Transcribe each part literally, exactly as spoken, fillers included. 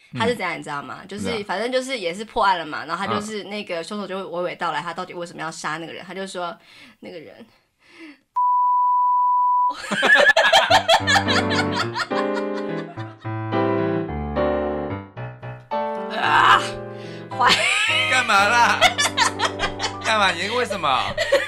他是怎样你知道吗？就是反正就是也是破案了嘛，然后他就是那个凶手就会娓娓道来他到底为什么要杀那个人，他就说那个人啊，坏干嘛啦？干嘛？你为什么？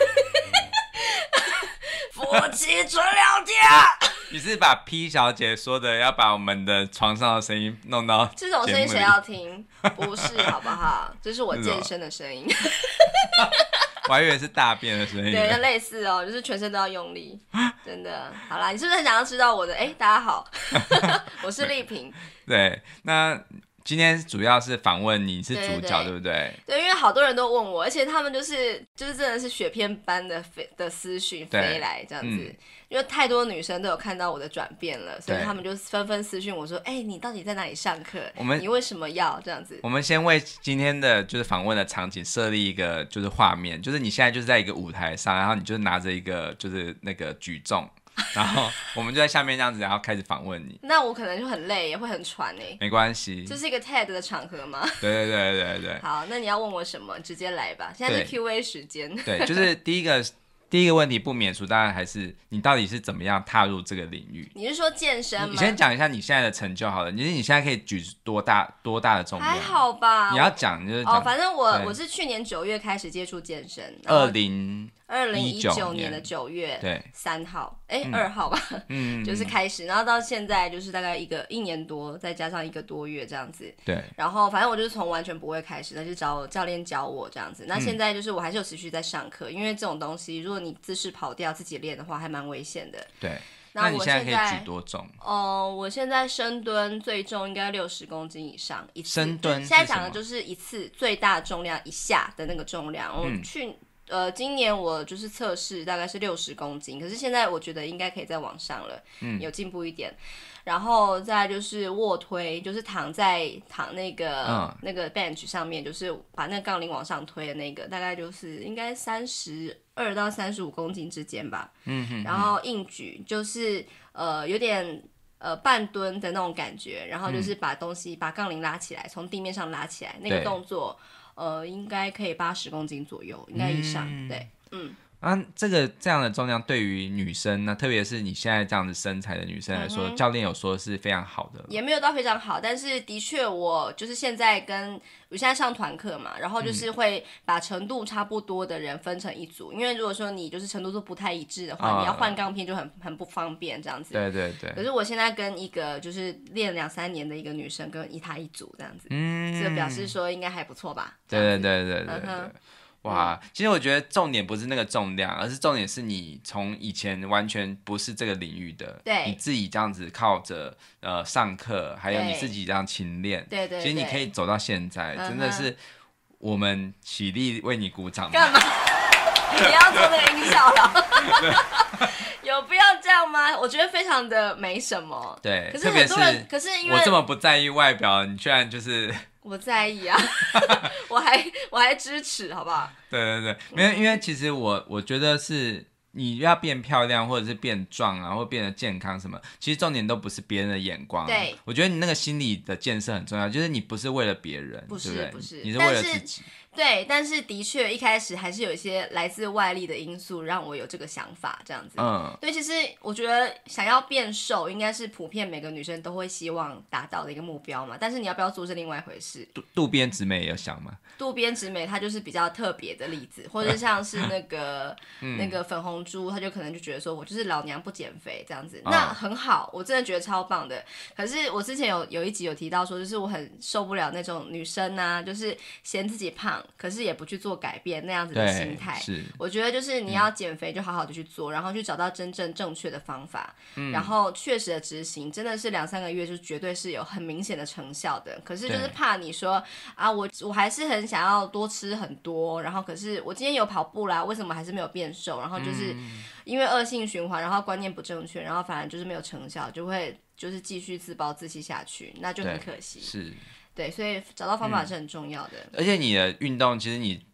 夫妻纯聊天。 你是把 P 小姐说的要把我们的床上的声音弄到这种声音谁要听？不是好不好？这是我健身的声音。 我还以为是大便的声音。 对，类似哦，就是全身都要用力，真的。好啦，你是不是很想要知道我的？哎，大家好，我是丽萍。 对，那今天主要是访问你是主角， 对, 对, 对, 对不对？ 对，因为好多人都问我，而且他们就是就是真的是雪片般的飞的私讯飞来这样子。嗯，因为太多女生都有看到我的转变了，所以他们就纷纷私讯我说：“哎、欸，你到底在哪里上课？我们你为什么要这样子？” 我们先为今天的就是访问的场景设立一个就是画面，就是你现在就是在一个舞台上，然后你就是拿着一个就是那个举重。然后我们就在下面这样子，然后开始访问你。 那我可能就很累，也会很喘哎。 没关系， 这是一个 T E D 的场合吗？ 对对对对对。 好，那你要问我什么？直接来吧，现在是 Q A 时间。 对，就是第一个第一个问题不免俗，当然还是你到底是怎么样踏入这个领域？ 你是说健身吗？ 你先讲一下你现在的成就好了。你你现在可以举多大多大的重量？ 还好吧。 你要讲就是讲哦，反正我我是去年九月开始接触健身， 二零二零一九年的九月对三号，哎二、嗯、号吧，嗯，就是开始，然后到现在就是大概一个一年多，再加上一个多月这样子。 对。 然后反正我就是从完全不会开始，那就找教练教我这样子。那现在就是我还是有持续在上课，因为这种东西，如果你姿势跑掉自己练的话，还蛮危险的。 对。 那你现在可以举多重？ 哦、呃，我现在深蹲最重应该六十公斤以上一次。 深蹲现在讲的就是一次最大重量一下的那个重量。我、嗯、去。呃，今年我就是测试大概是六十公斤，可是现在我觉得应该可以再往上了，嗯，有进步一点。然后再来就是卧推，就是躺在躺那个、嗯、那个 bench 上面，就是把那个杠铃往上推的那个，大概就是应该三十二到三十五公斤之间吧。嗯哼哼。然后硬举就是呃有点呃半蹲的那种感觉，然后就是把东西、嗯、把杠铃拉起来，从地面上拉起来，那个动作。呃，应该可以八十公斤左右，应该以上，嗯、对，嗯。 啊，这个这样的重量对于女生呢，特别是你现在这样子身材的女生来说，嗯、教练有说是非常好的， 也没有到非常好，但是的确我就是现在跟我现在上团课嘛，然后就是会把程度差不多的人分成一组，嗯、因为如果说你就是程度都不太一致的话，哦、你要换杠片就很很不方便这样子。 对对对。 可是我现在跟一个就是练两三年的一个女生跟一她一组这样子，嗯，这表示说应该还不错吧？ 对对对对对对。嗯哇，其实我觉得重点不是那个重量，而是重点是你从以前完全不是这个领域的， 对， 你自己这样子靠着呃上课，还有你自己这样勤练， 对对， 其实你可以走到现在，真的是我们起立为你鼓掌。 干嘛？不要做那个音效了。有必要这样吗？我觉得非常的没什么。 对， 可是很多人，可是因为我这么不在意外表，你居然就是我在意啊，我还我还支持，好不好？ 对对对，没有，因为其实我我觉得是你要变漂亮，或者是变壮啊，或变得健康什么，其实重点都不是别人的眼光。 对， 我觉得你那个心理的建设很重要，就是你不是为了别人， 不是对不对？ 不是， 你是为了自己。 对，但是的确一开始还是有一些来自外力的因素让我有这个想法，这样子。嗯，对，其实我觉得想要变瘦，应该是普遍每个女生都会希望达到的一个目标嘛。但是你要不要做是另外一回事。 渡渡边直美也有想吗？ 渡边直美她就是比较特别的例子，或者像是那个、嗯、那个粉红猪，她就可能就觉得说我就是老娘不减肥这样子，嗯、那很好，我真的觉得超棒的。可是我之前有有一集有提到说，就是我很受不了那种女生啊，就是嫌自己胖。可是也不去做改变那样子的心态， 是我觉得就是你要减肥就好好的去做，嗯、然后去找到真正正确的方法，嗯、然后确实的执行，真的是两三个月就绝对是有很明显的成效的。可是就是怕你说啊，我我还是很想要多吃很多，然后可是我今天有跑步啦，为什么还是没有变瘦？然后就是因为恶性循环，然后观念不正确，然后反而就是没有成效，就会就是继续自暴自弃下去，那就很可惜。 是。 对，所以找到方法是很重要的。 嗯、而且你的运动，其实你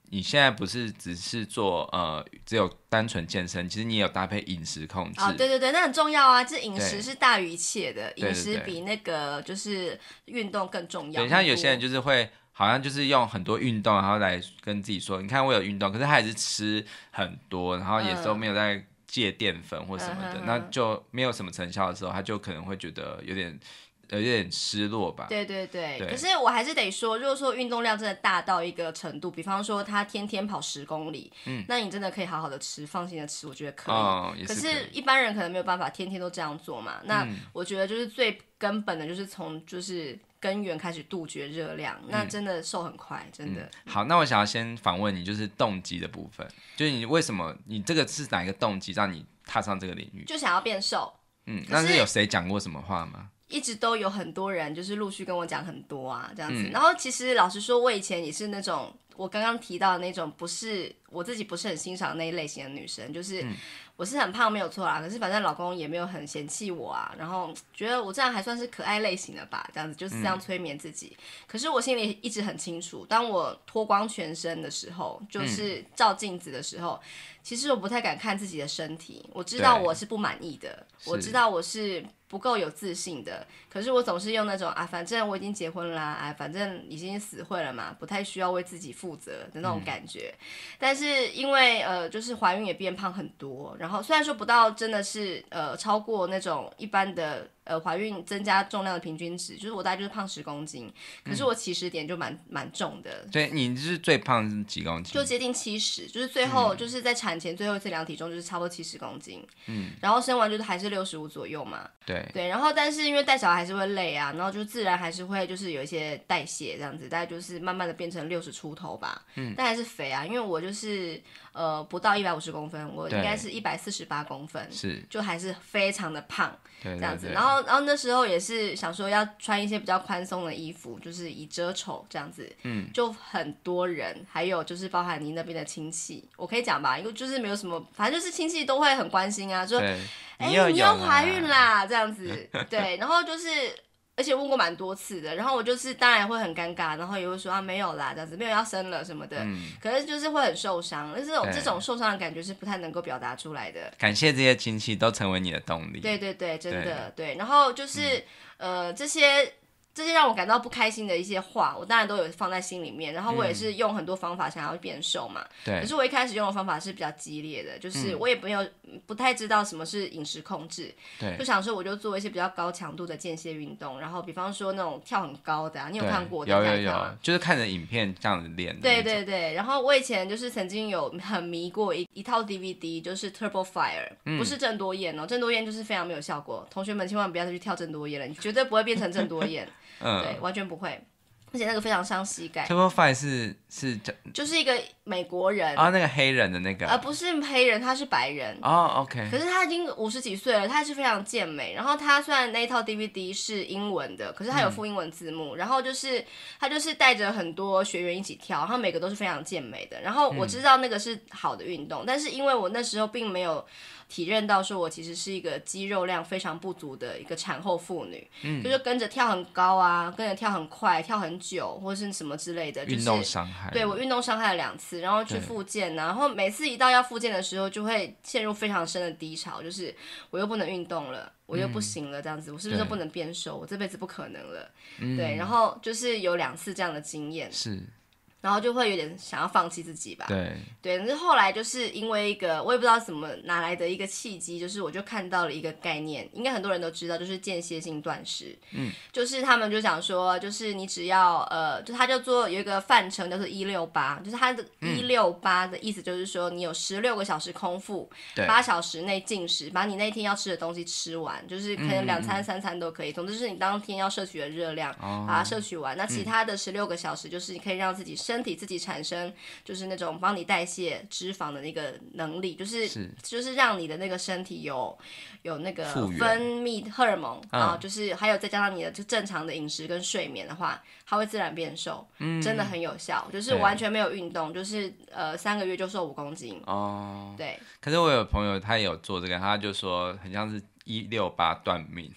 你现在不是只是做呃只有单纯健身，其实你也有搭配饮食控制。 哦，对对对，那很重要啊，这饮食对是大于一切的， 对对饮食比那个就是运动更重要。 对，像有些人就是会好像就是用很多运动，然后来跟自己说，你看我有运动，可是他还是吃很多，然后也都没有在戒淀粉或什么的， 嗯、 那就没有什么成效的时候，他就可能会觉得有点。有点失落吧。 对对对， 对可是我还是得说，如果说运动量真的大到一个程度，比方说他天天跑十公里，嗯，那你真的可以好好的吃，放心的吃，我觉得可以。 哦、也可是可以是，一般人可能没有办法天天都这样做嘛。那我觉得就是最根本的，就是从就是根源开始杜绝热量，那真的瘦很快，真的。 嗯、好，那我想要先访问你，就是动机的部分，就是你为什么你这个是哪一个动机让你踏上这个领域？ 就想要变瘦。 嗯，那是有谁讲过什么话吗？ 一直都有很多人就是陆续跟我讲很多啊，这样子。 嗯、 然后其实老实说，我以前也是那种我刚刚提到的那种，不是我自己不是很欣赏那一类型的女生，就是我是很胖没有错啦，可是反正老公也没有很嫌弃我啊，然后觉得我这样还算是可爱类型的吧，这样子就是这样催眠自己。嗯、可是我心里一直很清楚，当我脱光全身的时候，就是照镜子的时候。嗯其实我不太敢看自己的身体，我知道我是不满意的，我知道我是不够有自信的，可是我总是用那种啊，反正我已经结婚啦，啊，反正已经死会了嘛，不太需要为自己负责的那种感觉。嗯、但是因为呃，就是怀孕也变胖很多，然后虽然说不到真的是呃超过那种一般的。呃，怀孕增加重量的平均值，就是我大概就是胖十公斤，可是我起始点就蛮蛮重的。 对，你是最胖是几公斤？ 就接近七十，就是最后、嗯、就是在产前最后一次量体重就是差不多七十公斤，嗯，然后生完就是还是六十五左右嘛。 对对，然后但是因为带小孩还是会累啊，然后就自然还是会就是有一些代谢这样子，大概就是慢慢的变成六十出头吧，嗯，但还是肥啊，因为我就是呃不到一百五十公分，我应该是一百四十八公分， 是， 就还是非常的胖， 对对对， 这样子，然后然后那时候也是想说要穿一些比较宽松的衣服，就是以遮丑这样子，嗯，就很多人，还有就是包含你那边的亲戚，我可以讲吧，因为就是没有什么，反正就是亲戚都会很关心啊，说。哎、欸，你又怀孕啦，这样子，对，然后就是，而且问过蛮多次的，然后我就是当然会很尴尬，然后也会说啊没有啦，这样子没有要生了什么的，嗯、可是就是会很受伤，但是这种这种受伤的感觉是不太能够表达出来的。 感谢这些亲戚都成为你的动力。 对对对，真的 对, 对，然后就是、嗯、呃这些。这些让我感到不开心的一些话，我当然都有放在心里面。然后我也是用很多方法想要变瘦嘛。 对、嗯。 可是我一开始用的方法是比较激烈的，就是我也没有、嗯、不太知道什么是饮食控制。 对。 就想说我就做一些比较高强度的间歇运动，然后比方说那种跳很高的啊，你有看过的？ 有有有，就是看着影片这样子练的。 对对对。然后我以前就是曾经有很迷过一一套 D V D， 就是 Turbo Fire，、嗯、不是郑多燕哦，郑多燕就是非常没有效果。同学们千万不要再去跳郑多燕了，你绝对不会变成郑多燕。嗯，对，完全不会，而且那个非常伤膝盖。 Turbo Fire 是是就是一个美国人啊，那个黑人的那个， 呃，不是黑人，他是白人。 哦 ，OK。 可是他已经五十几岁了，他还是非常健美。然后他虽然那一套 D V D 是英文的，可是他有附英文字幕。嗯、然后就是他就是带着很多学员一起跳，然后每个都是非常健美的。然后我知道那个是好的运动，嗯、但是因为我那时候并没有。体认到说我其实是一个肌肉量非常不足的一个产后妇女，嗯，就是跟着跳很高啊，跟着跳很快，跳很久或是什么之类的， 运动伤害。 对，我运动伤害了两次，然后去复健，然后每次一到要复健的时候，就会陷入非常深的低潮，就是我又不能运动了，我又不行了，这样子，嗯、我是不是都不能变瘦？我这辈子不可能了，嗯、对，然后就是有两次这样的经验， 是。 然后就会有点想要放弃自己吧。 对对，但是后来就是因为一个我也不知道怎么哪来的一个契机，就是我就看到了一个概念，应该很多人都知道，就是间歇性断食。嗯，就是他们就讲说，就是你只要呃，就他就做有一个范畴叫做一六八，就是他的一六八的意思就是说，你有十六个小时空腹，八小时内进食，把你那天要吃的东西吃完，就是可能两餐三餐都可以，总之是你当天要摄取的热量，哦、把它摄取完。那其他的十六个小时就是你可以让自己身体自己产生就是那种帮你代谢脂肪的那个能力，就是是就是让你的那个身体有有那个分泌荷尔蒙啊、嗯，就是还有再加上你的就正常的饮食跟睡眠的话，它会自然变瘦，嗯、真的很有效，就是完全没有运动，就是呃三个月就瘦五公斤哦。对。 可是我有朋友他也有做这个，他就说很像是一六八断命。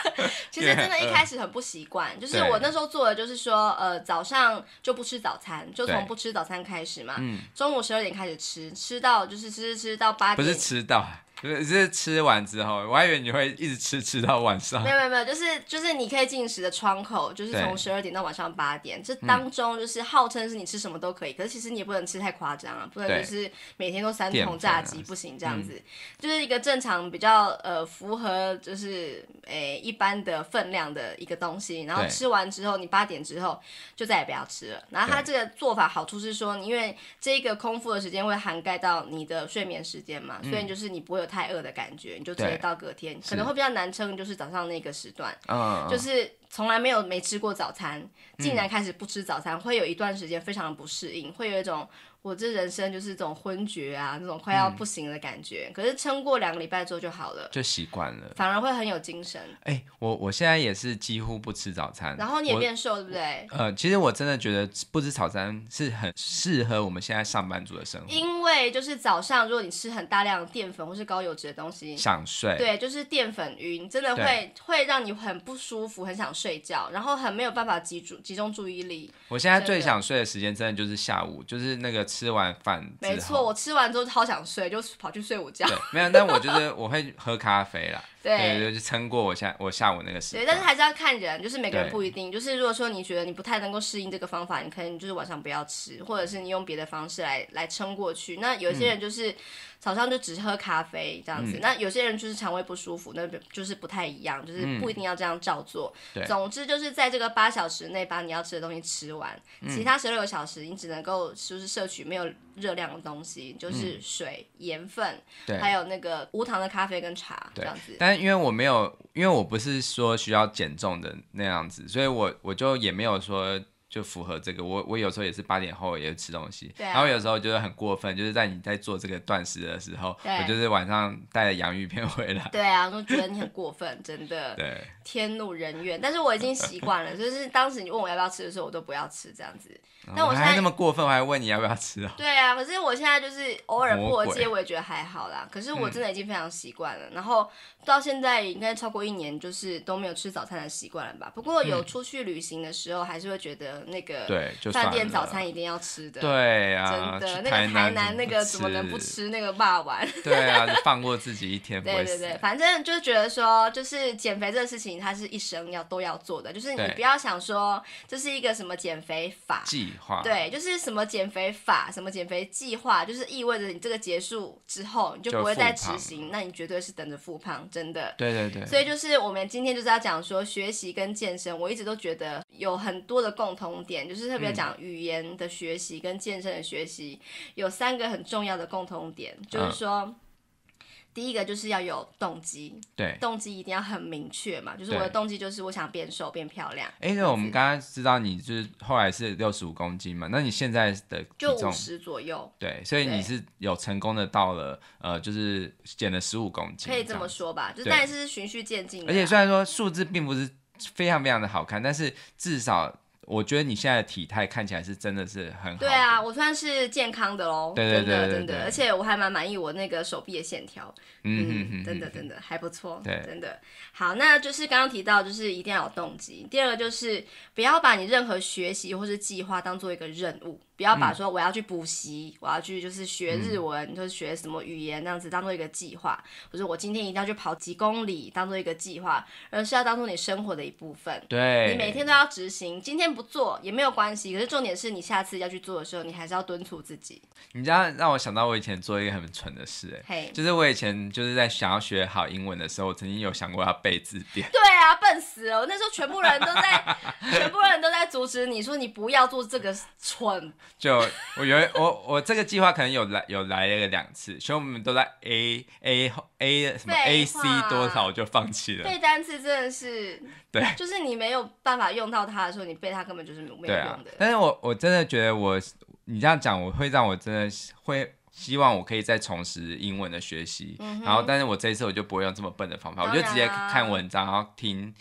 其实真的一开始很不习惯，就是我那时候做的就是说，呃，早上就不吃早餐，就从不吃早餐开始嘛，嗯、中午十二点开始吃，吃到就是吃吃吃到八点， 不是吃到。就是吃完之后，我还以为你会一直吃吃到晚上。 没有没有没有，就是就是你可以进食的窗口，就是从十二点到晚上八点，这当中就是号称是你吃什么都可以，嗯、可是其实你也不能吃太夸张啊，不能就是每天都三桶炸鸡，不行这样子，嗯、就是一个正常比较呃符合就是诶一般的分量的一个东西，然后吃完之后你八点之后就再也不要吃了。然后它这个做法好处是说，因为这个空腹的时间会涵盖到你的睡眠时间嘛，嗯、所以就是你不会有太饿的感觉，你就直接到隔天，可能会比较难撑，就是早上那个时段，嗯、就是从来没有没吃过早餐，竟然开始不吃早餐，嗯、会有一段时间非常的不适应，会有一种我这人生就是这种昏厥啊，这种快要不行的感觉。嗯、可是撑过两个礼拜之后就好了， 就习惯了， 反而会很有精神。 哎、欸，我我现在也是几乎不吃早餐， 然后你也变瘦，对不对？ 呃，其实我真的觉得不吃早餐是很适合我们现在上班族的生活， 因为就是早上如果你吃很大量的淀粉或是高油脂的东西， 想睡， 对，就是淀粉晕，真的会会让你很不舒服，很想睡觉，然后很没有办法集中集中注意力。 我现在最想睡的时间真的就是下午，就是那个吃完饭之后， 没错，我吃完之后好想睡，就跑去睡午觉。 对，没有，但我就是我会喝咖啡啦。 对， 对，就撑过我下我下午那个时间。 对，但是还是要看人，就是每个人不一定。就是如果说你觉得你不太能够适应这个方法，你可能就是晚上不要吃，或者是你用别的方式来来撑过去。那有些人就是早上就只喝咖啡这样子，嗯、那有些人就是肠胃不舒服，那就是不太一样，就是不一定要这样照做。嗯、总之就是在这个八小时内把你要吃的东西吃完，嗯、其他十六个小时你只能够就是摄取没有热量的东西，就是水、盐分，还有那个无糖的咖啡跟茶这样子。 但因为我没有，因为我不是说需要减重的那样子，所以我我就也没有说就符合这个。我我有时候也是八点后也吃东西，啊、然后有时候就是很过分，就是在你在做这个断食的时候，我就是晚上带着洋芋片回来。 对啊，我觉得你很过分，真的。 对， 天怒人怨。但是我已经习惯了，就是当时你问我要不要吃的时候，我都不要吃这样子。但我现在还那么过分，我还问你要不要吃哦。 对啊，可是我现在就是偶尔破戒，我也觉得还好啦。可是我真的已经非常习惯了，嗯、然后到现在应该超过一年，就是都没有吃早餐的习惯了吧。不过有出去旅行的时候，还是会觉得那个饭店早餐一定要吃的。 对啊， 真的，那个台南那个怎么能不吃那个霸丸？ 对啊，放过自己一天不会死。 对对对，反正就是觉得说，就是减肥这个事情，它是一生要都要做的。就是你不要想说这是一个什么减肥法。对，就是什么减肥法，什么减肥计划，就是意味着你这个结束之后，你就不会再执行，那你绝对是等着复胖，真的。 对对对。 所以就是我们今天就是要讲说，学习跟健身，我一直都觉得有很多的共同点，就是特别讲语言的学习跟健身的学习，嗯、有三个很重要的共同点，就是说。嗯第一个就是要有动机， 对， 动机一定要很明确嘛，就是我的动机就是我想变瘦变漂亮。 哎，那我们刚刚知道你就是后来是六十五公斤嘛，那你现在的体重就五十左右， 对，所以你是有成功的到了呃，就是减了十五公斤， 可以这么说吧，就是但是循序渐进的。 而且虽然说数字并不是非常非常的好看，但是至少。我觉得你现在的体态看起来是真的是很好。 对啊，我算是健康的咯， 对对对对对， 真的真的，而且我还蛮满意我那个手臂的线条，嗯，嗯真的真的还不错， 对， 真的。好，那就是刚刚提到，就是一定要有动机。第二个就是不要把你任何学习或是计划当做一个任务，不要把说我要去补习，嗯、我要去就是学日文，嗯、就是学什么语言那样子当做一个计划，或者我今天一定要去跑几公里当做一个计划，而是要当做你生活的一部分。 对， 你每天都要执行，今天不做也没有关系，可是重点是你下次要去做的时候，你还是要敦促自己。 你这样让我想到我以前做一个很蠢的事，哎， hey, 就是我以前就是在想要学好英文的时候，我曾经有想过要背字典。 对啊，笨死了！我那时候全部人都在，全部人都在阻止你说你不要做这个蠢。 就我有我我这个计划可能有来有来了两次，所以我们都在 A A A 什么 A C 多少我就放弃了。 背单词真的是， 对， 就是你没有办法用到它的时候，你背它根本就是没有用的。啊、 但是我我真的觉得我你这样讲，我会让我真的会。希望我可以再重拾英文的学习，嗯、然后但是我这一次我就不会用这么笨的方法，我就直接看文章，然后听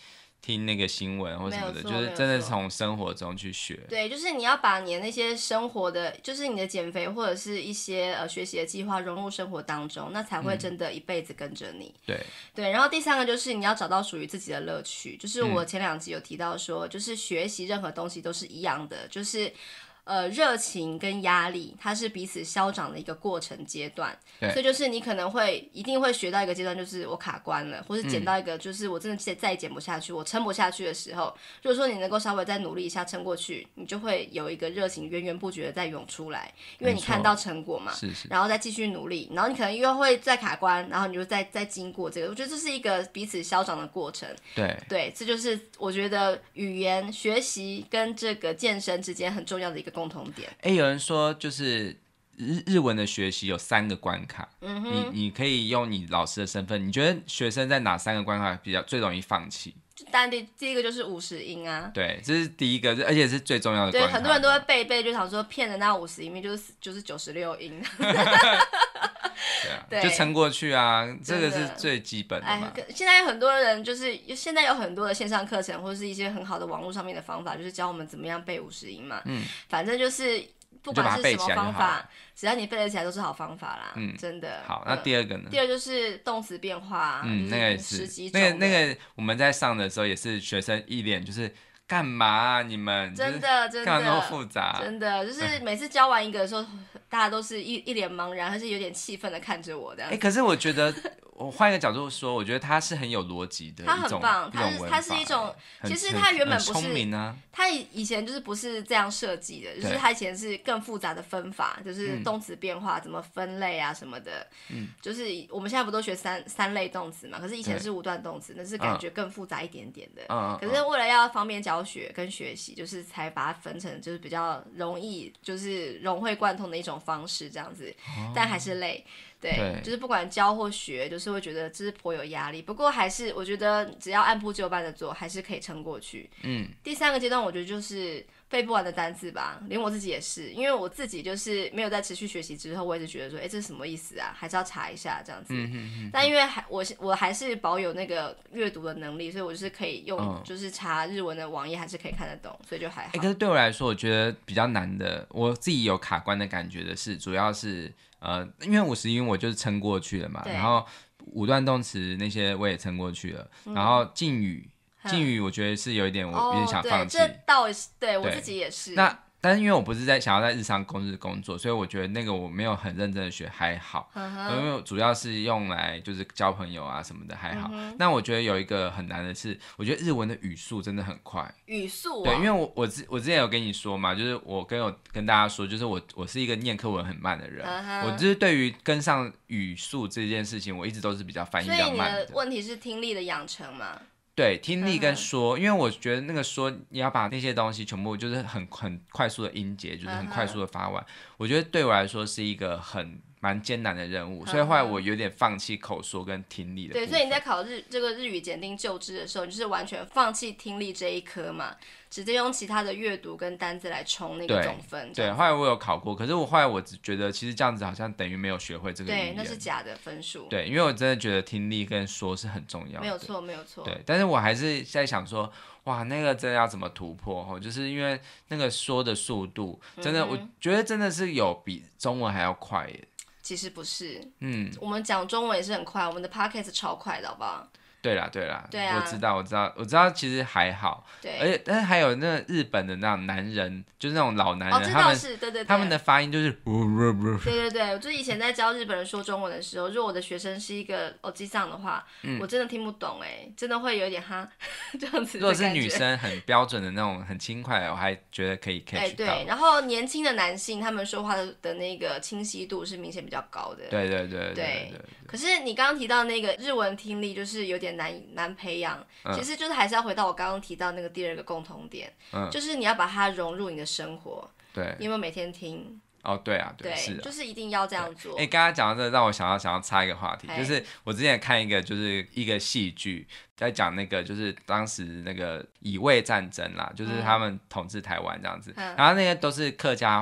听那个新闻或什么的， 没有错就是真的从生活中去学。 对，就是你要把你的那些生活的，就是你的减肥或者是一些呃学习的计划融入生活当中，那才会真的一辈子跟着你。 嗯、对对，然后第三个就是你要找到属于自己的乐趣，就是我前两集有提到说，嗯、就是学习任何东西都是一样的，就是。呃，热情跟压力，它是彼此消长的一个过程阶段，所以就是你可能会一定会学到一个阶段，就是我卡关了，或是减到一个就是我真的再也减不下去，我撑不下去的时候，如果说你能够稍微再努力一下撑过去，你就会有一个热情源源不绝的再涌出来，因为你看到成果嘛， 是是， 然后再继续努力，然后你可能又会再卡关，然后你就再再经过这个，我觉得这是一个彼此消长的过程。 对对，这就是我觉得语言学习跟这个健身之间很重要的一个共同点。 哎，有人说就是日日文的学习有三个关卡，嗯、你你可以用你老师的身份，你觉得学生在哪三个关卡比较最容易放弃？ 当然第第一个就是五十音啊， 对，这是第一个，而且是最重要的关卡。 对，很多人都会背背，就想说骗人那五十音就是就是九十六音。 对啊，对，就撑过去啊，这个是最基本的嘛。 哎，现在有很多人就是现在有很多的线上课程，或者是一些很好的网络上面的方法，就是教我们怎么样背五十音嘛。嗯，反正就是不管是什么方法，只要你背得起来都是好方法啦。嗯，真的。 好，那第二个呢？ 第二就是动词变化，嗯， 那个也是。那个那个我们在上的时候也是学生一脸就是干嘛啊你们？ 真的真的。 干嘛那么复杂？ 真的就是每次教完一个的时候，大家都是一一脸茫然，还是有点气愤的看着我这样。 哎，可是我觉得。我换一个角度说，我觉得它是很有逻辑的一种， 它很棒，它是它是一种，其实它原本不是， 聪明啊， 它以前就是不是这样设计的，就是它以前是更复杂的分法，就是动词变化、嗯、怎么分类啊什么的，嗯，就是我们现在不都学三三类动词嘛，可是以前是五段动词，那是感觉更复杂一点点的，嗯，可是为了要方便教学跟学习，就是才把它分成就是比较容易，就是融会贯通的一种方式这样子，哦、但还是累。对，对，就是不管教或学，就是会觉得这是颇有压力。不过还是我觉得只要按部就班的做，还是可以撑过去。嗯，第三个阶段我觉得就是背不完的单字吧，连我自己也是，因为我自己就是没有在持续学习之后，我一直觉得说，哎，这是什么意思啊？还是要查一下这样子。嗯嗯嗯。但因为还我我还是保有那个阅读的能力，所以我就是可以用，嗯、就是查日文的网页还是可以看得懂，所以就还好。 哎，可是对我来说，我觉得比较难的，我自己有卡关的感觉的是，主要是。呃，因为五十音我就是撑过去了嘛，然后五段动词那些我也撑过去了，嗯、然后敬语，敬语我觉得是有一点我有点想放弃。 哦、这倒是对我自己也是。 那但是因为我不是在想要在日常公司工作，所以我觉得那个我没有很认真的学还好，嗯、因为主要是用来就是交朋友啊什么的还好。嗯、那我觉得有一个很难的是，我觉得日文的语速真的很快。 语速、啊、 对，因为我我之我之前有跟你说嘛，就是我跟我跟大家说，就是我我是一个念课文很慢的人，嗯、我就是对于跟上语速这件事情，我一直都是比较反应比较慢的。 所以你的问题是听力的养成嘛？ 对，听力跟说，因为我觉得那个说你要把那些东西全部就是很很快速的音节，就是很快速的发完，嗯、我觉得对我来说是一个很蛮艰难的任务，嗯、所以后来我有点放弃口说跟听力的部分。 对，所以你在考日这个日语检定就知的时候，你就是完全放弃听力这一科嘛，直接用其他的阅读跟单字来冲那个总分。 对，对，后来我有考过，可是我后来我只觉得其实这样子好像等于没有学会这个语言。 对，那是假的分数。 对，因为我真的觉得听力跟说是很重要的。 没有错，没有错。 对，但是我还是在想说，哇，那个真的要怎么突破？就是因为那个说的速度，真的，嗯、我觉得真的是有比中文还要快耶。 其实不是，嗯，我们讲中文也是很快，我们的 podcast 超快的，好不好？ 对啦，对啦， 对啊， 我知道，我知道，我知道，其实还好。 对， 而且，但是还有那日本的那种男人，就是那种老男人， 哦，这倒是，对对对， 他们的发音就是， 对对对，我就是以前在教日本人说中文的时候，如果我的学生是一个欧吉桑的话，嗯、我真的听不懂，哎，真的会有点哈这样子。 如果是女生很标准的那种很轻快的，我还觉得可以 catch 到。哎， 对，然后年轻的男性，他们说话的的那个清晰度是明显比较高的。 对对对对 对, 对, 对。可是你刚刚提到那个日文听力，就是有点难难培养。 嗯、 其实就是还是要回到我刚刚提到那个第二个共同点，嗯、就是你要把它融入你的生活。 对， 你有没有每天听？ 哦，对啊， 对， 是， 就是一定要这样做。 哎，刚刚讲到这，让我想到想要插一个话题， 嘿就是我之前看一个就是一个戏剧，在讲那个就是当时那个乙未战争啦，就是他们统治台湾这样子，嗯、然后那些都是客家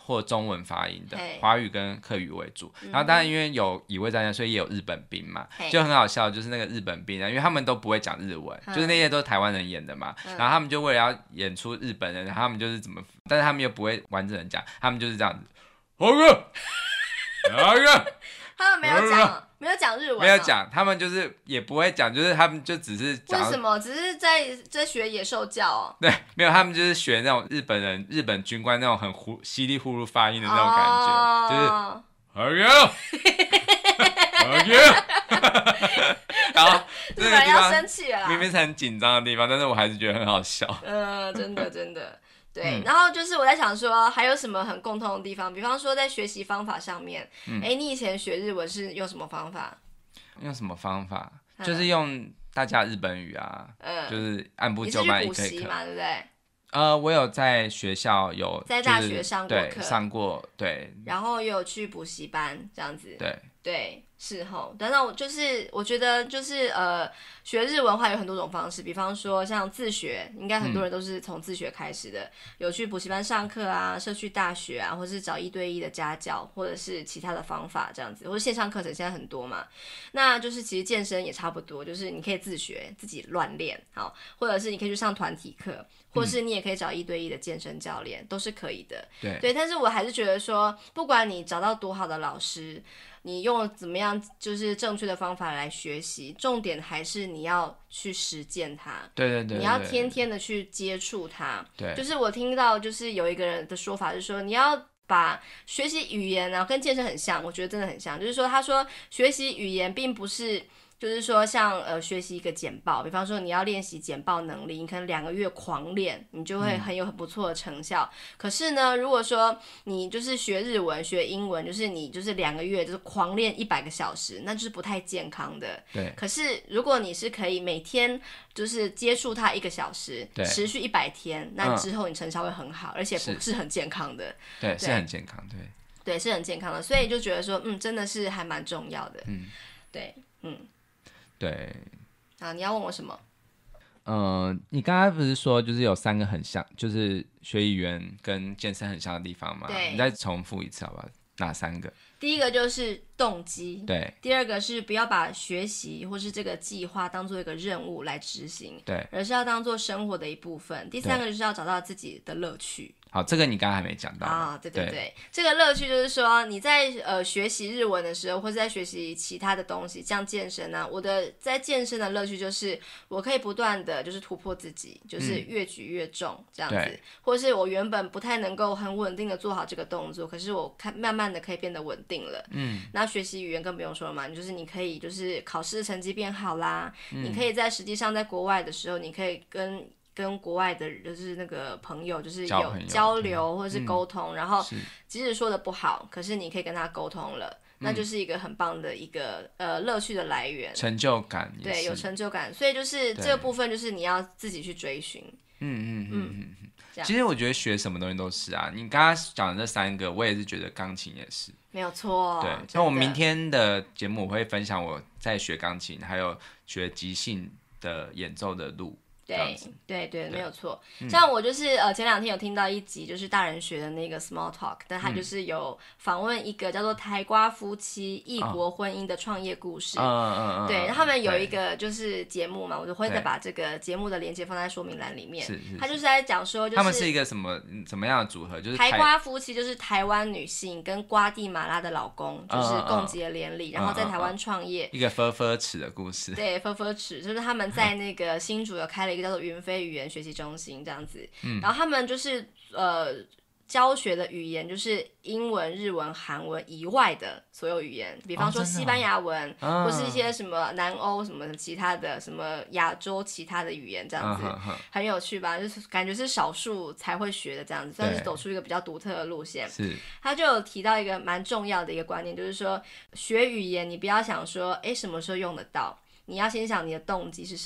或中文发音的， 嘿华语跟客语为主。然后当然因为有乙未战将，所以也有日本兵嘛，就很好笑，就是那个日本兵啊，因为他们都不会讲日文，就是那些都是台湾人演的嘛，然后他们就为了要演出日本人，然后他们就是怎么，但是他们又不会完整的讲，他们就是这样子，好个，好个。 他们没有讲，没有讲日文、啊， 没有讲，他们就是也不会讲，就是他们就只是讲。 为什么？只是在在学野兽叫哦。 对，没有，他们就是学那种日本人、日本军官那种很呼稀里呼噜发音的那种感觉，哦、就是好个，好个。然后日本人要生气了啦， 明明是很紧张的地方，但是我还是觉得很好笑。 嗯、呃，真的真的。对、嗯，然后就是我在想说，还有什么很共同的地方？比方说在学习方法上面，哎、嗯，你以前学日文是用什么方法？ 用什么方法？嗯、就是用大家日本语啊，嗯，就是按部就班一课一课嘛，对不对？ 呃，我有在学校有在大学上过课， 上过对， 然后也有去补习班这样子， 对对。是吼，但是我就是我觉得就是呃，学日文化有很多种方式，比方说像自学，应该很多人都是从自学开始的，嗯、有去补习班上课啊，社区大学啊，或是找一对一的家教，或者是其他的方法这样子，或者线上课程现在很多嘛。那就是其实健身也差不多，就是你可以自学自己乱练，好，或者是你可以去上团体课，或是你也可以找一对一的健身教练，都是可以的。 对对，但是我还是觉得说，不管你找到多好的老师。你用了怎么样就是正确的方法来学习，重点还是你要去实践它。 对对 对, 对， 你要天天的去接触它。 对， 就是我听到就是有一个人的说法是说，你要把学习语言啊跟健身很像，我觉得真的很像，就是说他说学习语言并不是。就是说像呃学习一个简报，比方说你要练习简报能力，你可能两个月狂练，你就会很有很不错的成效。嗯、可是呢，如果说你就是学日文、学英文，就是你就是两个月就是狂练一百个小时，那就是不太健康的。 对。 可是如果你是可以每天就是接触它一个小时，持续一百天，那之后你成效会很好，嗯、而且不是很健康的。 对，是很健康，对。 对，是很健康的，所以就觉得说，嗯，真的是还蛮重要的。 嗯， 对，嗯。 对， 啊，你要问我什么？ 嗯、呃，你刚才不是说就是有三个很像，就是学语言跟健身很像的地方吗？ 对， 你再重复一次好不好？哪三个？ 第一个就是动机， 对。 第二个是不要把学习或是这个计划当做一个任务来执行， 对， 而是要当做生活的一部分。第三个就是要找到自己的乐趣。 好，这个你刚刚还没讲到啊、哦，对对 对, 对，这个乐趣就是说你在呃学习日文的时候，或者在学习其他的东西，像健身啊，我的在健身的乐趣就是我可以不断的就是突破自己，就是越举越重、嗯、这样子，或是我原本不太能够很稳定的做好这个动作，可是我看慢慢的可以变得稳定了。嗯，那学习语言更不用说了嘛，就是你可以就是考试成绩变好啦、嗯，你可以在实际上在国外的时候，你可以跟。跟国外的就是那个朋友就是有交流或者是沟通、嗯、然后即使说的不好，可是你可以跟他沟通了、嗯、那就是一个很棒的一个呃乐趣的来源， 成就感也是， 对，有成就感，所以就是这个部分就是你要自己去追寻。 嗯嗯嗯嗯嗯，其实我觉得学什么东西都是啊，你刚刚讲的这三个我也是觉得钢琴也是没有错。 对，那我明天的节目我会分享我在学钢琴还有学即兴的演奏的路。 对对对，没有错。像我就是呃前两天有听到一集，就是大人学的那个 Small Talk， 但他就是有访问一个叫做台瓜夫妻异国婚姻的创业故事。嗯嗯嗯。对，他们有一个就是节目嘛，我就会再把这个节目的连接放在说明栏里面。 是是。 他就是在讲说，就是他们是一个什么什么样的组合？就是台瓜夫妻，就是台湾女性跟瓜地马拉的老公，就是共结连理，然后在台湾创业。 一个分分尺的故事。 对，分分尺就是他们在那个新竹有开了一个叫做云飞语言学习中心这样子、嗯、然后他们就是呃教学的语言就是英文、日文、韩文以外的所有语言，比方说西班牙文、哦、或是一些什么南欧什么其他的什么亚洲其他的语言这样子、嗯、很有趣吧，就是感觉是少数才会学的这样子，算是走出一个比较独特的路线。 是， 他就有提到一个蛮重要的一个观念，就是说学语言你不要想说哎什么时候用得到，你要先想你的动机是什么。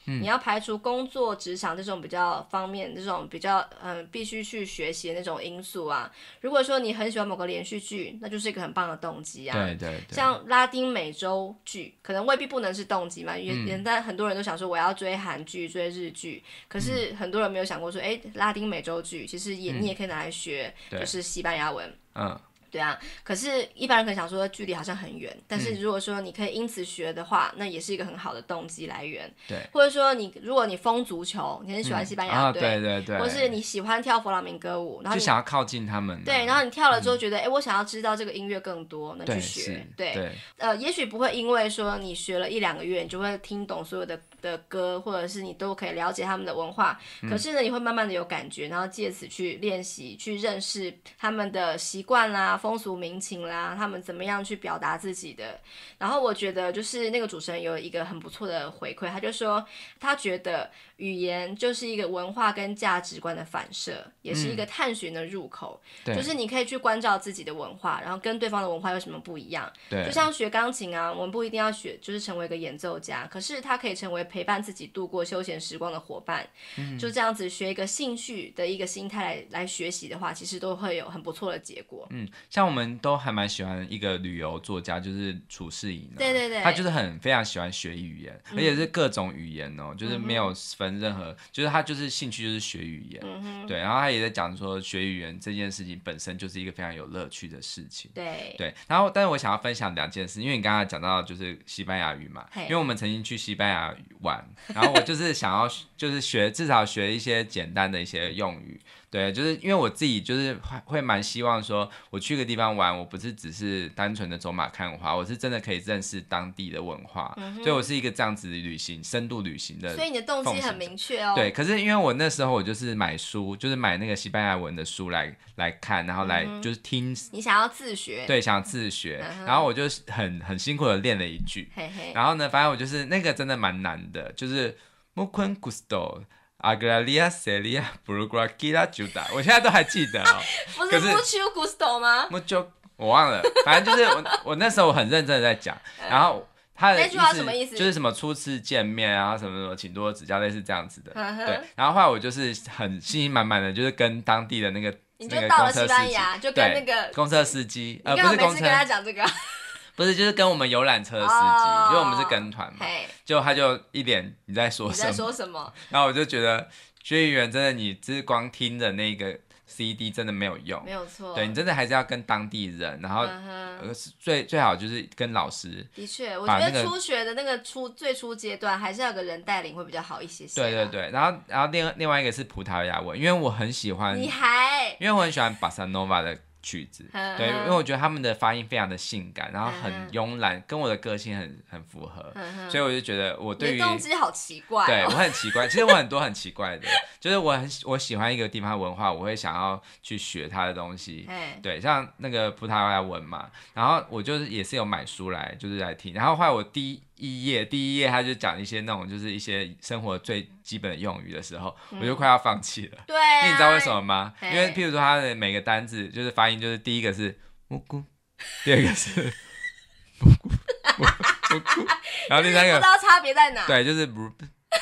嗯、你要排除工作职场这种比较方面这种比较嗯、呃、必须去学习的那种因素啊。如果说你很喜欢某个连续剧，那就是一个很棒的动机啊。 对对对。 像拉丁美洲剧，可能未必不能是动机嘛，因为但很多人都想说我要追韩剧、追日剧，可是很多人没有想过说，哎、嗯，拉丁美洲剧其实也、嗯、你也可以拿来学，就是西班牙文。嗯。对啊，可是一般人可能想说距离好像很远，但是如果说你可以因此学的话，嗯、那也是一个很好的动机来源。 对， 或者说你如果你疯足球，你很喜欢西班牙队、 嗯啊，对对对， 或是你喜欢跳弗朗明哥舞，然后就想要靠近他们、啊。 对，然后你跳了之后觉得，哎、嗯，我想要知道这个音乐更多，那去学。对， 对， 呃，也许不会因为说你学了一两个月，你就会听懂所有的的歌，或者是你都可以了解他们的文化。嗯、可是呢，你会慢慢的有感觉，然后借此去练习，去认识他们的习惯啦、风俗民情啦，他们怎么样去表达自己的。然后我觉得就是那个主持人有一个很不错的回馈，他就说他觉得语言就是一个文化跟价值观的反射，也是一个探寻的入口。嗯、就是你可以去关照自己的文化，然后跟对方的文化有什么不一样。对，就像学钢琴啊，我们不一定要学就是成为一个演奏家，可是他可以成为陪伴自己度过休闲时光的伙伴。嗯、就这样子学一个兴趣的一个心态来来学习的话，其实都会有很不错的结果。 嗯，像我们都还蛮喜欢一个旅游作家，就是楚世颖、啊。 对对对， 他就是很非常喜欢学语言，嗯、而且是各种语言哦，就是没有分任何，嗯、就是他就是兴趣就是学语言。嗯、对，然后他也在讲说学语言这件事情本身就是一个非常有乐趣的事情。 对对，然后但是我想要分享两件事，因为你刚刚讲到就是西班牙语嘛，因为我们曾经去西班牙玩，然后我就是想要就是学至少学一些简单的一些用语。对，就是因为我自己就是会蛮希望说，我去个地方玩，我不是只是单纯的走马看花，我是真的可以认识当地的文化，嗯、所以我是一个这样子旅行、深度旅行的。 所以你的动机很明确哦。 对，可是因为我那时候我就是买书，就是买那个西班牙文的书来来看，然后来就是听。 你想要自学？ 对，想要自学，嗯、然后我就很很辛苦的练了一句，嘿嘿然后呢，反正我就是那个真的蛮难的，就是 Muy gusto。Agralia Celia Burguaquila Juda， 我现在都还记得哦。 不是 Mucho Gusto 吗 ？Mucho 我忘了，反正就是我我那时候很认真的在讲，然后他的意思那句话什么意思？ 就是什么初次见面啊，什么什么，请多指教，类似这样子的。对，然后后来我就是很信心满满的，就是跟当地的那个你就到了西班牙，就跟那个公车司机， 呃， 不是公车， 跟他讲这个。 不是，就是跟我们游览车的司机，因为、oh, 我们是跟团嘛，就他就一脸你在说什么？ 你在说什么？ 然后我就觉得学语言真的，你只是光听的那个 C D 真的没有用， 没有错。 对你真的还是要跟当地人，然后、uh huh. 最最好就是跟老师。 的确，我觉得初学的那个初最初阶段，还是要有个人带领会比较好一些些。 对对对，然后然后另另外一个是葡萄牙文，因为我很喜欢， 你还因为我很喜欢巴萨诺瓦的曲子，对，因为我觉得他们的发音非常的性感，然后很慵懒，跟我的个性很很符合，所以我就觉得我对于你的动机好奇怪、哦， 对我很奇怪，其实我很多很奇怪的，就是我很我喜欢一个地方的文化，我会想要去学它的东西，对，像那个葡萄牙文嘛，然后我就是也是有买书来就是来听，然后后来我第一。一页第一页他就讲一些那种就是一些生活最基本的用语的时候、嗯、我就快要放弃了。 对、啊、 因为你知道为什么吗？因为譬如说他的每个单字就是发音就是第一个是木咕，第二个是木咕木咕，然后第三个不知道差别在哪。 对，就是不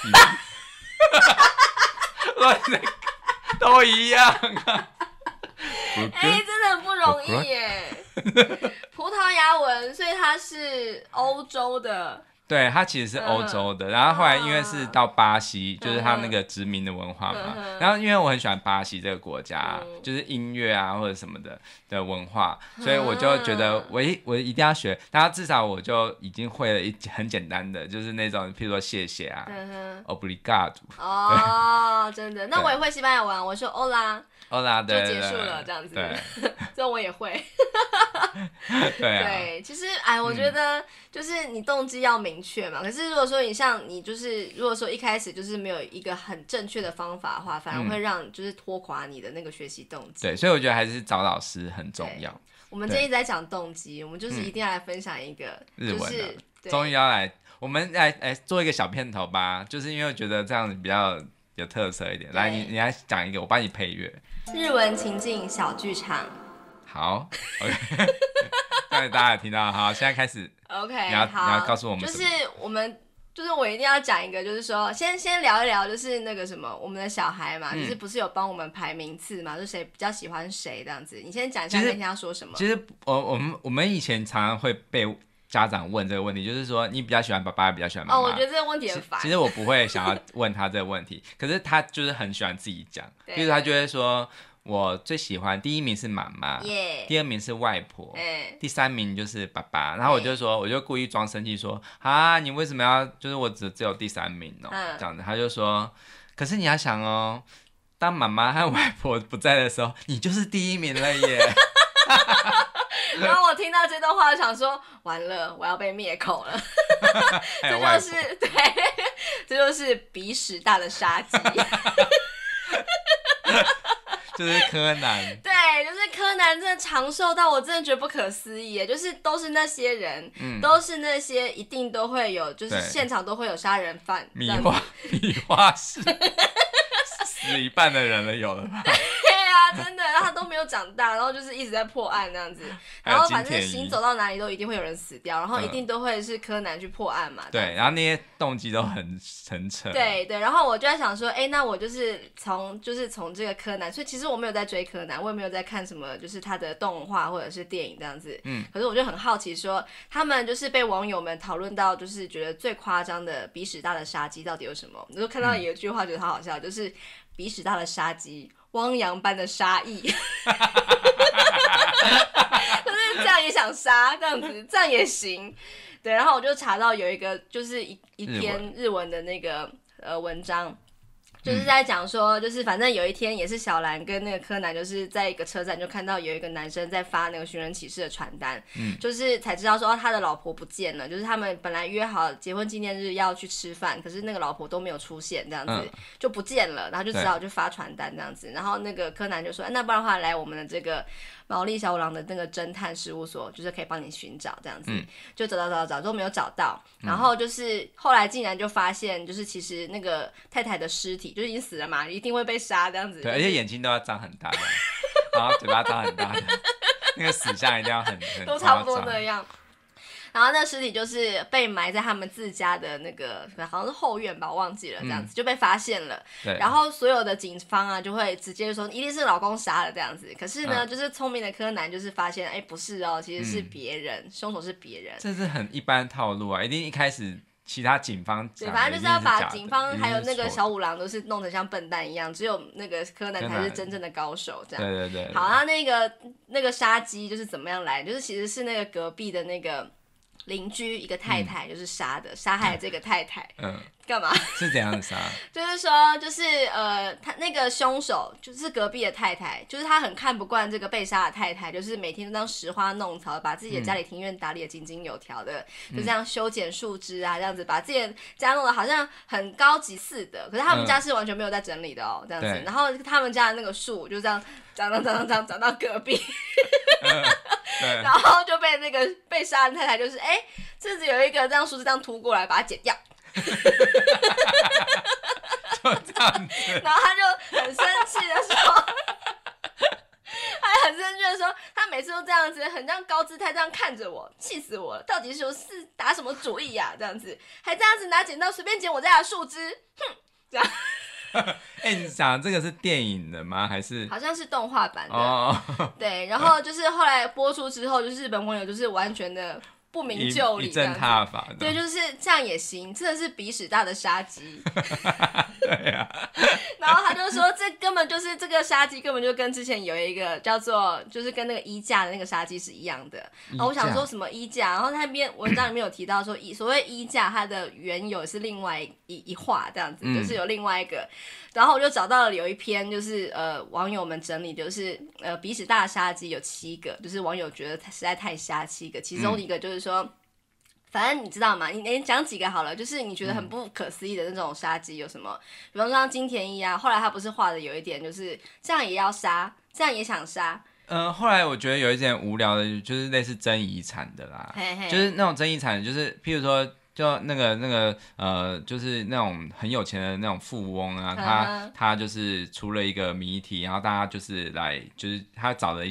乱的都一样啊。 哎、欸，真的很不容易耶。葡萄牙文，所以它是欧洲的。 对，它其实是欧洲的，然后后来因为是到巴西，嗯、就是它那个殖民的文化嘛。嗯、然后因为我很喜欢巴西这个国家，嗯、就是音乐啊或者什么的的文化，所以我就觉得我一我一定要学。然后至少我就已经会了一很简单的，就是那种譬如说谢谢啊、嗯、，obrigado。 哦，真的？那我也会西班牙文，我说 hola。Hola， 对， 就结束了这样子。 对， 这我也会。 对啊。 对，其实哎，我觉得就是你动机要明确嘛。嗯、可是如果说你像你就是如果说一开始就是没有一个很正确的方法的话，反而会让就是拖垮你的那个学习动机。 对，所以我觉得还是找老师很重要。 我们今天一直在讲动机，我们就是一定要来分享一个、嗯、 日文的，终于要来，我们来来做一个小片头吧，就是因为我觉得这样子比较有特色一点。来，你你来讲一个，我帮你配乐。 日文情境小剧场。 好 ，OK， 这样大家有听到，好，现在开始。 OK， 你要好， 你要告诉我们什么？ 就是我们就是我一定要讲一个，就是说先先聊一聊，就是那个什么，我们的小孩嘛，嗯、就是不是有帮我们排名次嘛，就是谁比较喜欢谁这样子。你先讲一下那天要说什么。 其实我我们我们以前常常会被家长问这个问题，就是说你比较喜欢爸爸，比较喜欢妈妈。 哦，我觉得这个问题很烦。 其实我不会想要问他这个问题，可是他就是很喜欢自己讲，就是他就会说。我最喜欢第一名是妈妈， yeah. 第二名是外婆， 欸、 第三名就是爸爸。然后我就说，我就故意装生气说，啊，你为什么要？就是我只只有第三名哦，嗯、这样子。他就说，可是你要想哦，当妈妈和外婆不在的时候，你就是第一名了耶。 然后我听到这段话，想说，完了，我要被灭口了。这就是对，这就是鼻屎大的杀机。 就是柯南， 对，就是柯南真的长寿到我真的觉得不可思议耶，就是都是那些人，嗯、都是那些一定都会有，就是现场都会有杀人犯， 米花米花市死一半的人了，有了吧？ 对啊，真的，然后他都没有长大，然后就是一直在破案这样子，然后反正行走到哪里都一定会有人死掉，然后一定都会是柯南去破案嘛。 对，然后那些动机都很很扯。 对对，然后我就在想说，哎，那我就是从就是从这个柯南，所以其实我没有在追柯南，我也没有在看什么就是他的动画或者是电影这样子。嗯。可是我就很好奇说，他们就是被网友们讨论到，就是觉得最夸张的鼻屎大的杀机到底有什么？我就看到有一句话觉得好好笑，就是鼻屎大的杀机。汪洋般的杀意，就是这样也想杀，这样子这样也行，对。然后我就查到有一个就是一一篇日文的那个呃文章。就是在讲说，就是反正有一天也是小兰跟那个柯南，就是在一个车站就看到有一个男生在发那个寻人启事的传单，嗯，就是才知道说、哦、他的老婆不见了，就是他们本来约好结婚纪念日要去吃饭，可是那个老婆都没有出现，这样子、嗯、就不见了，然后就只好就发传单这样子，然后那个柯南就说，那不然的话来我们的这个毛利小五郎的那个侦探事务所，就是可以帮你寻找这样子，嗯、就找找找找都没有找到，然后就是后来竟然就发现，就是其实那个太太的尸体。就是已经死了嘛，一定会被杀这样子。 对，而且眼睛都要张很大的，然后嘴巴张很大的，那个死相一定要很很都差不多那样。然后那尸体就是被埋在他们自家的那个好像是后院吧，我忘记了，这样子、嗯、就被发现了。对。然后所有的警方啊就会直接说一定是老公杀了这样子。可是呢，嗯、就是聪明的柯南就是发现，哎，不是哦，其实是别人，嗯、凶手是别人。 这是很一般套路啊，一定一开始。其他警方对，反正就是要把警方还有那个小五郎都是弄得像笨蛋一样，只有那个柯南才是真正的高手，这样。 对对 对, 对。 好，然后那个那个杀机就是怎么样来，就是其实是那个隔壁的那个邻居一个太太，就是杀的，杀、嗯、害这个太太。嗯。干嘛？ 是怎样的杀？ 就是说，就是呃，他那个凶手就是隔壁的太太，就是他很看不惯这个被杀的太太，就是每天都当拾花弄草，把自己的家里庭院打理得井井有条的，嗯、就这样修剪树枝啊，这样子把自己的家弄得好像很高级似的。可是他们家是完全没有在整理的哦，这样子。然后他们家的那个树就这样长长长长长长到隔壁，嗯、然后就被那个被杀的太太就是哎，这次有一个这样树枝这样突过来，把它剪掉。 就这样子， 然后他就很生气的说，他很生气的说，他每次都这样子，很像高姿态这样看着我，气死我了！到底是是打什么主意呀、啊？这样子，还这样子拿剪刀随便剪我家的树枝，哼，这样。 哎、欸，你讲这个是电影的吗？还是？ 好像是动画版的。 哦。 对，然后就是后来播出之后，就是日本网友就是完全的。不明就里， 一阵挞伐的， 对，就是这样也行，真的是鼻屎大的杀机。 对呀、啊， 然后他就说，这根本就是这个杀机，根本就跟之前有一个叫做，就是跟那个衣架的那个杀机是一样的。然后我想说什么衣架，然后那边文章里面有提到说，所谓衣架它的原有是另外一一画这样子，嗯、就是有另外一个。然后我就找到了有一篇，就是呃网友们整理，就是呃鼻屎大的杀机有七个，就是网友觉得实在太瞎七个，其中一个就是说，嗯、反正你知道吗？你你讲几个好了，就是你觉得很不可思议的那种杀机有什么？比方说像金田一啊，后来他不是画的有一点就是这样也要杀，这样也想杀。 嗯、呃，后来我觉得有一点无聊的，就是类似争遗产的啦， 嘿嘿就是那种争遗产，就是譬如说。就那个那个呃，就是那种很有钱的那种富翁啊，他他就是出了一个谜题，然后大家就是来，就是他找了一些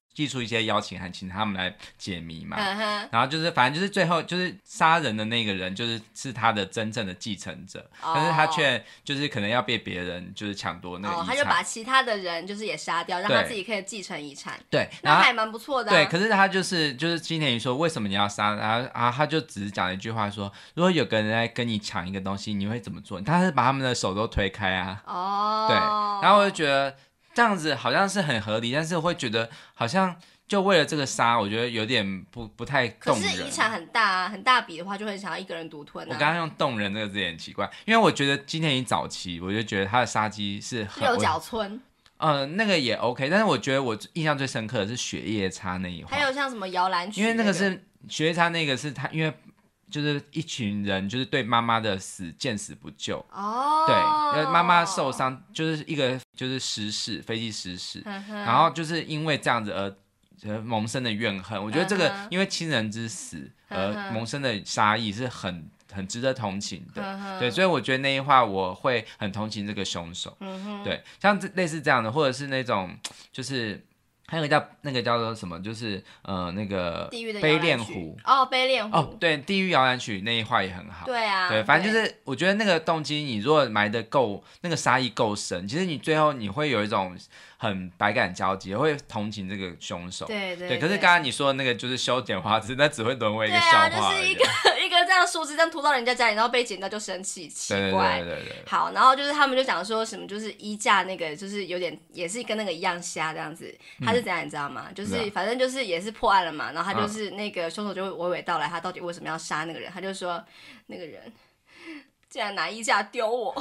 寄出一些邀请函，请他们来解谜嘛。 嗯、 然后就是反正就是最后就是杀人的那个人就是是他的真正的继承者，哦、但是他却就是可能要被别人就是抢夺那个遗产，哦、 他就把其他的人就是也杀掉，让他自己可以继承遗产。 对， 那还蛮不错的、啊。 对，可是他就是就是金田一说为什么你要杀他啊？他就只是讲了一句话说，如果有个人来跟你抢一个东西，你会怎么做？他是把他们的手都推开啊。哦，对，然后我就觉得这样子好像是很合理，但是我会觉得好像。就为了这个杀，我觉得有点不不太动人。 可是遗产很大啊，很大笔的话，就会想要一个人独吞啊。 我刚刚用动人这个字也很奇怪，因为我觉得金田一早期，我就觉得他的杀机是很六角村， 呃，那个也 OK， 但是我觉得我印象最深刻的是雪夜叉那一话， 还有像什么摇篮曲、 那個，因为那个是雪夜叉，那个是他因为。就是一群人，就是对妈妈的死见死不救哦。对，因为妈妈受伤，就是一个就是失事，飞机失事，然后就是因为这样子而而萌生的怨恨。我觉得这个因为亲人之死而萌生的杀意是很很值得同情的。对，所以我觉得那一话我会很同情这个凶手。对，像类似这样的，或者是那种就是。还有一个叫那个叫做什么，就是呃那个悲恋湖哦，悲恋湖哦，对，地狱摇篮曲那一话也很好。 对啊， 对，反正就是我觉得那个动机，你如果埋得够，那个杀意够深，其实你最后你会有一种很百感交集，会同情这个凶手。 对 对, 对。可是刚刚你说的那个就是修剪花枝，那只会沦为一个笑话而已。 对啊，就是一个一个这样树枝这样拖到人家家里，然后被剪掉就生气，奇怪。 对对对 对, 对。 好，然后就是他们就讲说什么，就是衣架那个就是有点也是跟那个一样瞎这样子，他是怎样你知道吗？就是反正就是也是破案了嘛，然后他就是那个凶手就会娓娓道来，他到底为什么要杀那个人，他就说那个人竟然拿衣架丢我。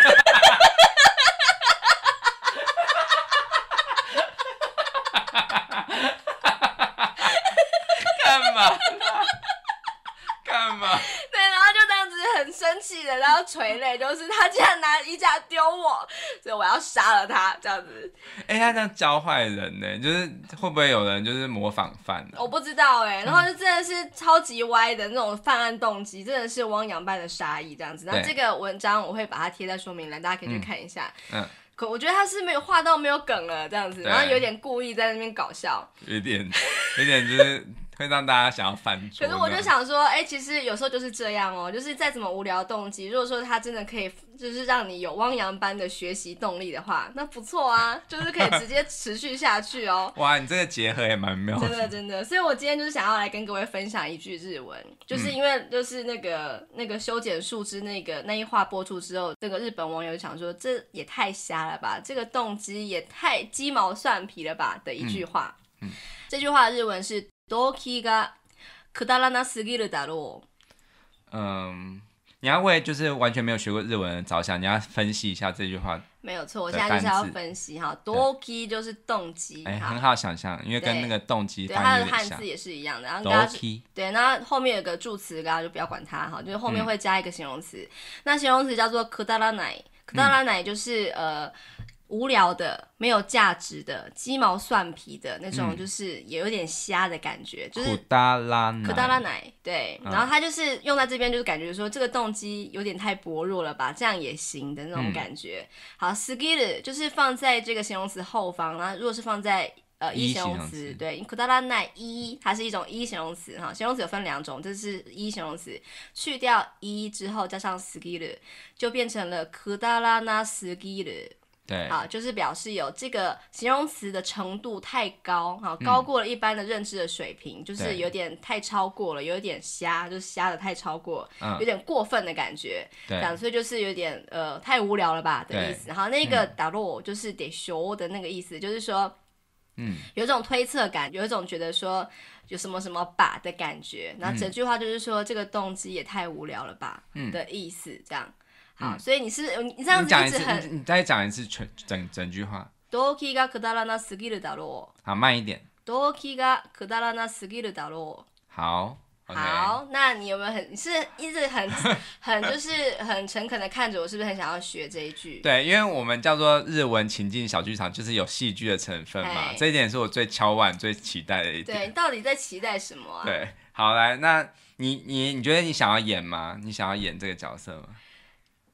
干嘛？干嘛？ 对，然后就这样子很生气的，然后垂泪，就是他竟然拿衣架丢我，所以我要杀了他，这样子。 哎、欸，他这样教坏人呢，就是会不会有人就是模仿犯、啊？ 我不知道哎、欸，然后就真的是超级歪的那种犯案动机，真的是汪洋般的杀意这样子。然后这个文章我会把它贴在说明栏，大家可以去看一下。嗯。嗯，可我觉得他是没有画到没有梗了这样子，然后有点故意在那边搞笑， 有点有点就是会让大家想要翻桌。 可是我就想说，哎、欸，其实有时候就是这样哦、喔，就是再怎么无聊动机，如果说他真的可以，就是让你有汪洋般的学习动力的话，那不错啊，就是可以直接持续下去哦、喔。 哇，你这个结合也蛮妙的， 真的真的。所以我今天就是想要来跟各位分享一句日文，就是因为就是那个、嗯、那个修剪树枝那个那一话播出之后，这个日本网友想说，这也太瞎了吧，这个动机也太鸡毛蒜皮了吧的一句话。嗯嗯、这句话的日文是。動機がくだらなすぎるだろう。 嗯，你要为就是完全没有学过日文的着想，你要分析一下这句话。 没有错，我现在就是要分析哈。動機就是动机， 哎、欸，很好想象，因为跟那个动机对它的汉字也是一样的。然后動機对，那后面有个助词，大家就不要管它哈，就是后面会加一个形容詞、嗯。那形容詞叫做くだらない，くだらない就是呃。无聊的、没有价值的、鸡毛蒜皮的那种，就是也有点瞎的感觉，嗯、就是くだらない。 くだらない，对、嗯，然后他就是用在这边，就是感觉说这个动機有點太薄弱了吧，这样也行的那种感觉。嗯、好，すぎる就是放在这个形容词后方，然后如果是放在呃一形容词，对，くだらない一，它是一种一形容词哈，形容词有分两种，这是一形容词，去掉一之后加上すぎる，就变成了くだらなすぎる。 对， 好，就是表示有这个形容词的程度太高，好，高过了一般的认知的水平，嗯、就是有点太超过了，有点瞎，就是瞎的太超过，嗯、有点过分的感觉，这样，所以就是有点呃太无聊了吧的意思。好，那个だろう就是得修的那个意思，就是说，嗯，有一种推测感，有一种觉得说有什么什么吧的感觉，然后整句话就是说、嗯、这个动机也太无聊了吧、嗯、的意思，这样。好，所以你是你这样子一直很， 你, 你再讲一次全整整句话。 動機がくだらなすぎるだろう。 好，慢一点。 動機がくだらなすぎるだろう。 好。Okay. 好，那你有没有很，你是一直很很就是很诚恳的看着我，是不是很想要学这一句？ 对，因为我们叫做日文情境小剧场，就是有戏剧的成分嘛，这一点是我最敲碗、最期待的一点。 对，你到底在期待什么啊？ 对，好来，那你你你觉得你想要演吗？你想要演这个角色吗？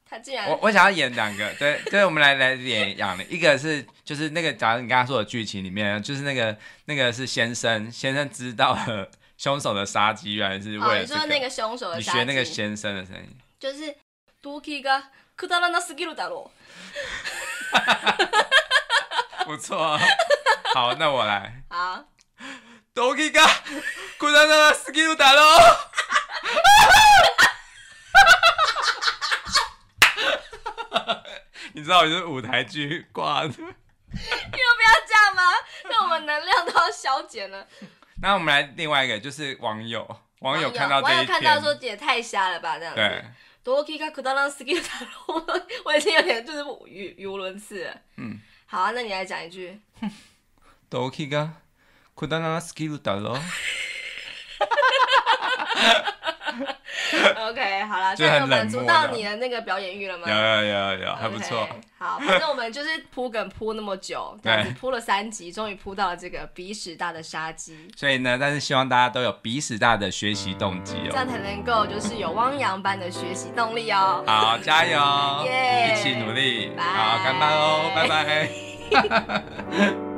他竟然我我想要演两个，对对，我们来来演两个，一个是就是那个，假如你刚刚说的剧情里面，就是那个那个是先生，先生知道了凶手的杀机原来是为了、这个哦、你说那个凶手的杀机， 你学那个先生的声音， 就是動機がくだらなすぎるだろう。 不错，好，那我来。 好。 動機がくだらなすぎるだろう。你知道我就是舞台剧挂的。你有不要这样吗？那我们能量都要消减了。 那我们来另外一个，就是网友，网友看到这一篇， 网友看到说也太瞎了吧，這樣子。 对。 動機がくだらなすぎるだろう。我已經有點就是語語無倫次了。嗯。好啊，那你來講一句。 動機がくだらなすぎるだろう。 OK， 好了，现在有满足到你的那个表演欲了吗？ 有有有有，还不错。 Okay, 好，反正我们就是铺梗铺那么久，这样子铺了三集，终于铺到了这个鼻屎大的杀鸡。 所以呢，但是希望大家都有鼻屎大的学习动机哦， 这样才能够就是有汪洋般的学习动力哦。 好，加油， yeah, 一起努力， 拜好，干巴哦，拜拜。